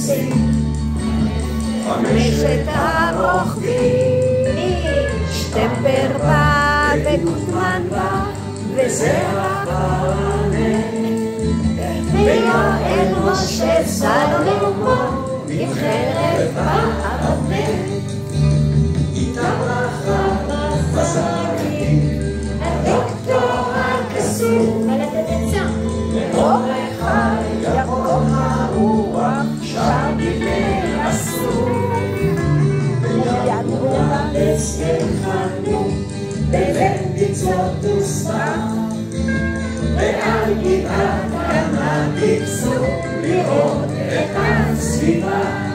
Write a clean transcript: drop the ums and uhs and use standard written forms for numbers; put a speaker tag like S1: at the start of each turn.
S1: חמשת הרוכבים, שטמפר בא וגוטמן בא וזרע בנה, ויואל משה סלומון עם חרב באבנה. איתם רחב בזרים הדוקטור הקסום, לאורך ירוק הרוח שר בימי אסור, ויד הולדס יחנו בבית ביצות וסבך, ועל גבעת כמה טיפסו לראות את הסביבה.